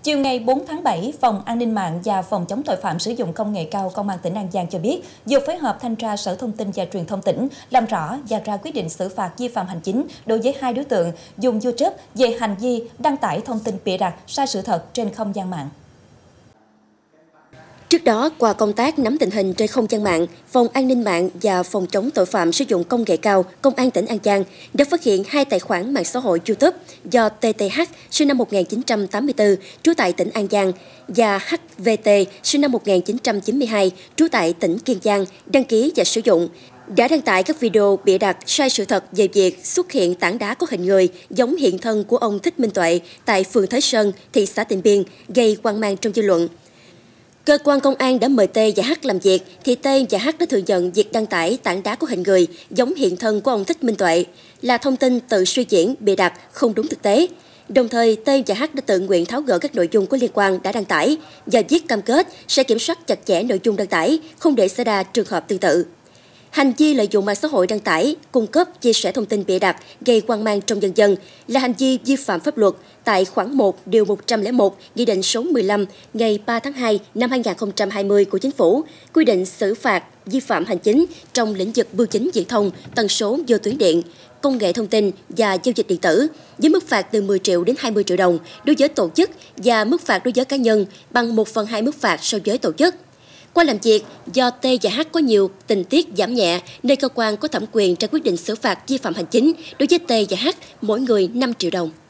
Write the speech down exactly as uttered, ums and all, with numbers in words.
Chiều ngày bốn tháng bảy, Phòng An ninh mạng và Phòng chống tội phạm sử dụng công nghệ cao Công an tỉnh An Giang cho biết, vừa phối hợp thanh tra Sở Thông tin và Truyền thông tỉnh làm rõ và ra quyết định xử phạt vi phạm hành chính đối với hai đối tượng dùng YouTube về hành vi đăng tải thông tin bịa đặt sai sự thật trên không gian mạng. Trước đó, qua công tác nắm tình hình trên không gian mạng, Phòng An ninh mạng và Phòng chống tội phạm sử dụng công nghệ cao Công an tỉnh An Giang đã phát hiện hai tài khoản mạng xã hội YouTube do tê tê hát sinh năm một nghìn chín trăm tám mươi tư, trú tại tỉnh An Giang và hát vê tê sinh năm một nghìn chín trăm chín mươi hai, trú tại tỉnh Kiên Giang đăng ký và sử dụng, đã đăng tải các video bịa đặt sai sự thật về việc xuất hiện tảng đá có hình người giống hiện thân của ông Thích Minh Tuệ tại phường Thới Sơn, thị xã Tịnh Biên, gây hoang mang trong dư luận. Cơ quan công an đã mời T và H làm việc, thì T và H đã thừa nhận việc đăng tải tảng đá của hình người giống hiện thân của ông Thích Minh Tuệ là thông tin tự suy diễn, bịa đặt, không đúng thực tế. Đồng thời, T và H đã tự nguyện tháo gỡ các nội dung có liên quan đã đăng tải và viết cam kết sẽ kiểm soát chặt chẽ nội dung đăng tải, không để xảy ra trường hợp tương tự. Hành vi lợi dụng mạng xã hội đăng tải, cung cấp, chia sẻ thông tin bịa đặt gây hoang mang trong nhân dân là hành vi vi phạm pháp luật tại khoản một điều một trăm lẻ một Nghị định số mười lăm ngày ba tháng hai năm hai nghìn không trăm hai mươi của Chính phủ, quy định xử phạt vi phạm hành chính trong lĩnh vực bưu chính viễn thông, tần số vô tuyến điện, công nghệ thông tin và giao dịch điện tử, với mức phạt từ mười triệu đến hai mươi triệu đồng đối với tổ chức và mức phạt đối với cá nhân bằng một phần hai mức phạt so với tổ chức. Qua làm việc, do T và H có nhiều tình tiết giảm nhẹ nên cơ quan có thẩm quyền ra quyết định xử phạt vi phạm hành chính đối với T và H mỗi người năm triệu đồng.